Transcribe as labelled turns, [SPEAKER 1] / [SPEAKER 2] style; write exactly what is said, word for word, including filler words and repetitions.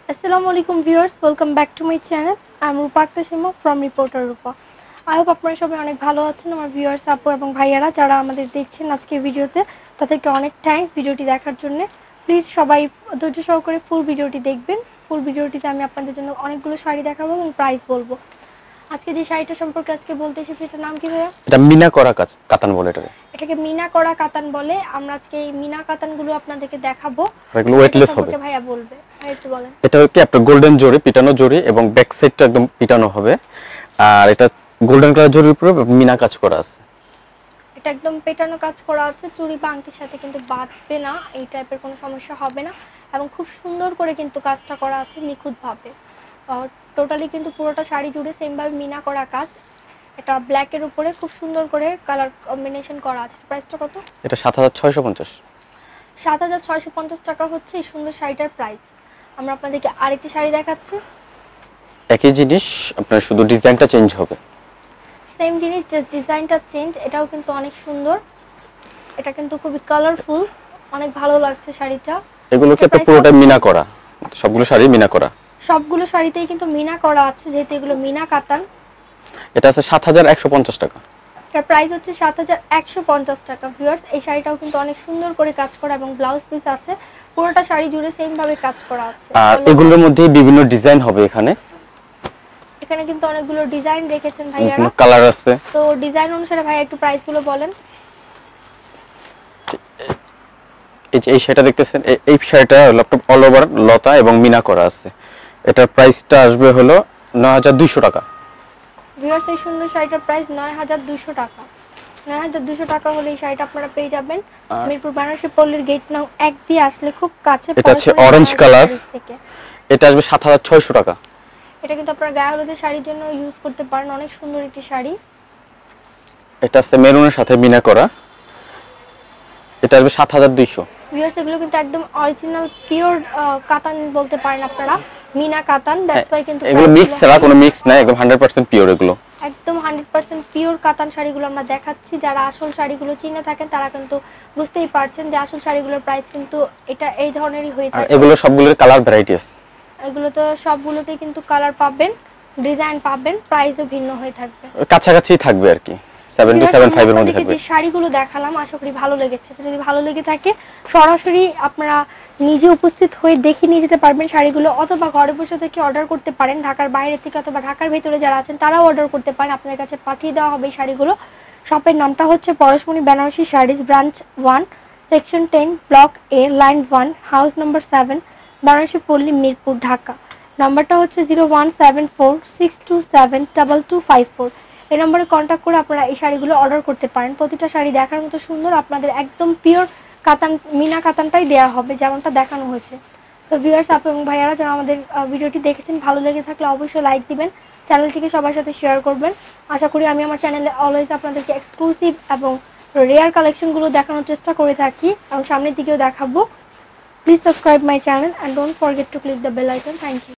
[SPEAKER 1] Assalamu alaikum viewers, welcome back to my channel. I'm Rupa Akhtar from Reporter Rupa. I hope আপনারা সবাই অনেক ভালো আছেন। আমার ভিউয়ার্স আপু এবং ভাইয়ারা যারা আমাদের দেখছেন আজকের ভিডিওতে তাদেরকে অনেক থ্যাঙ্কস ভিডিওটি দেখার জন্য। প্লিজ সবাই ধৈর্য সহকারে ফুল ভিডিওটি দেখবেন। ফুল ভিডিওটিতে আমি আপনাদের জন্য অনেকগুলো শাড়ি দেখাবো এবং প্রাইস বলবো। আজকে যে শাড়িটা সম্পর্কে আজকে বলতে এসেছি সেটার নাম কি ভাইয়া?
[SPEAKER 2] এটা মিনা করা কাতান বলে এটাকে।
[SPEAKER 1] এটাকে মিনা করা কাতান বলে। আমরা আজকে এই মিনা কাতানগুলো আপনাদেরকে দেখাবো।
[SPEAKER 2] এগুলো ওয়েটলেস হবে।
[SPEAKER 1] ভাইয়া বলবে। একটু বলেন।
[SPEAKER 2] এটা হচ্ছে আপনার গোল্ডেন জরি পিটানো জরি এবং ব্যাক সাইডটা একদম পিটানো হবে। আর এটা গোল্ডেন কালার জরির উপরে মিনা কাজ করা আছে।
[SPEAKER 1] এটা একদম পেটানো কাজ করা আছে, চুড়ি বা আংটির সাথে কিন্তু বাঁধবে না, এই টাইপের কোনো সমস্যা হবে না এবং খুব সুন্দর করে কিন্তু কাজটা করা আছে নিখুঁতভাবে। টোটালি কিন্তু পুরোটা শাড়ি জুড়ে সেম ভাবে মিনা করা কাজ। এটা ব্ল্যাক এর উপরে খুব সুন্দর করে কালার কম্বিনেশন করা আছে। প্রাইসটা কত?
[SPEAKER 2] এটা সাত হাজার ছয়শো পঞ্চাশ।
[SPEAKER 1] সাত হাজার ছয়শো পঞ্চাশ টাকা হচ্ছে এই সুন্দর শাড়িটার প্রাইস। আমরা আপনাদেরকে আরেকটি শাড়ি দেখাচ্ছি।
[SPEAKER 2] একই জিনিস, আপনার শুধু ডিজাইনটা চেঞ্জ হবে।
[SPEAKER 1] সেম জিনিস, ডিজাইনটা চেঞ্জ। এটাও কিন্তু অনেক সুন্দর, এটা কিন্তু খুবই কালারফুল, অনেক ভালো লাগছে শাড়িটা।
[SPEAKER 2] এগুলো কি আপনার পুরোটা মিনা করা, সবগুলো শাড়ি মিনা করা,
[SPEAKER 1] সবগুলো শাড়িতেই কিন্তু মিনা করা আছে যেহেতু এগুলো মিনা কাতান।
[SPEAKER 2] এটা আছে সাত হাজার একশো পঞ্চাশ টাকা।
[SPEAKER 1] এর প্রাইস হচ্ছে সাত হাজার একশো পঞ্চাশ টাকা। ভিউয়ার্স এই শাড়িটাও কিন্তু অনেক সুন্দর করে কাজ করা এবং ব্লাউজ পিস আছে, পুরোটা শাড়ি জুড়ে সেম ভাবে কাজ করা আছে।
[SPEAKER 2] আর এগুলোর মধ্যে বিভিন্ন ডিজাইন হবে। এখানে
[SPEAKER 1] এখানে কিন্তু অনেকগুলো ডিজাইন রেখেছেন ভাইয়ারা,
[SPEAKER 2] কালার আছে।
[SPEAKER 1] তো ডিজাইন অনুসারে ভাই একটু প্রাইস গুলো বলেন।
[SPEAKER 2] এই যে এই শাড়িটা দেখতেছেন, এই শাড়িটা ল্যাপটপ অল ওভার লতা এবং মিনা করা আছে। এটার প্রাইসটা আসবে হলো নয় হাজার দুইশো টাকা।
[SPEAKER 1] ভিউয়ার্স এই সুন্দর শাড়িটার প্রাইস নয় হাজার দুইশো টাকা। নয় হাজার দুইশো টাকা হলে এই শাড়িটা আপনারা পেয়ে যাবেন মিরপুর বানারসি পল্লীর গেট নং এক দিয়ে আসলে খুব কাছে।
[SPEAKER 2] এটা হচ্ছে অরেঞ্জ কালার, এটা আসবে সাত হাজার ছয়শো টাকা।
[SPEAKER 1] এটা কিন্তু আপনারা গায়ে হলুদের শাড়ির জন্য ইউজ করতে পারেন, অনেক সুন্দর একটি শাড়ি।
[SPEAKER 2] এটা আছে মেরুনের সাথে মিনা করা, এটা আসবে সাত হাজার দুইশো।
[SPEAKER 1] ভিউয়ার্স এগুলো কিন্তু একদম অরিজিনাল পিওর কাতান বলতে পারেন আপনারা, মিনা কাতান। দ্যাটস ওয়াই কিন্তু
[SPEAKER 2] এগুলো মিক্স ছাড়া, কোনো মিক্স না, একদম একশো পার্সেন্ট পিওর। এগুলো
[SPEAKER 1] একদম একশো পার্সেন্ট পিওর কাতান শাড়িগুলো আমরা দেখাচ্ছি। যারা আসল শাড়িগুলো চিনে থাকেন তারা কিন্তু বুঝতেই পারছেন যে আসল শাড়িগুলোর প্রাইস কিন্তু এটা এই ধরনেরই হয়ে থাকে।
[SPEAKER 2] এগুলো সবগুলোর কালার ভ্যারাইটি আছে।
[SPEAKER 1] এগুলো তো সবগুলোতেই কিন্তু কালার পাবেন, ডিজাইন পাবেন, প্রাইসও ভিন্ন হয়ে থাকবে,
[SPEAKER 2] কাছাকাছি থাকবে আর কি। সাত টু সাত ফাইভ এর মধ্যে থাকবে।
[SPEAKER 1] যে শাড়িগুলো দেখালাম আশা করি ভালো লেগেছে। যদি ভালো লেগে থাকে সরাসরি আপনারা নিজে উপস্থিত হয়ে দেখে নিয়ে যেতে পারবেন শাড়িগুলো, অথবা ঘরে বসে থেকে অর্ডার করতে পারেন। ঢাকার বাইরে থেকে অথবা ঢাকার ভেতরে যারা আছেন তারাও অর্ডার করতে পারেন, আপনাদের কাছে পাঠিয়ে দেওয়া হবে এই শাড়িগুলো। শপের নামটা হচ্ছে Parashmoni Benarasi saris, branch one, section ten, block A, line one, house number seven, Banarasi Palli, Mirpur, Dhaka. নাম্বারটা হচ্ছে zero one seven four six two seven double two five four. এই নম্বরে কন্ট্যাক্ট করে আপনারা এই শাড়িগুলো অর্ডার করতে পারেন। প্রতিটা শাড়ি দেখার মতো সুন্দর, আপনাদের একদম পিওর কাতান মিনা কাতানটাই দেওয়া হবে যেমনটা দেখানো হয়েছে। তো ভিউয়ার্স আপু এবং ভাইয়ারা যারা আমাদের ভিডিওটি দেখেছেন, ভালো লেগে থাকলে অবশ্যই লাইক দিবেন, চ্যানেলটিকে সবার সাথে শেয়ার করবেন। আশা করি আমি আমার চ্যানেলে অলওয়েজ আপনাদেরকে এক্সক্লুসিভ এবং রেয়ার কালেকশনগুলো দেখানোর চেষ্টা করে থাকি এবং সামনের দিকেও দেখাবো। Please subscribe my channel and don't forget to click the bell icon. Thank you.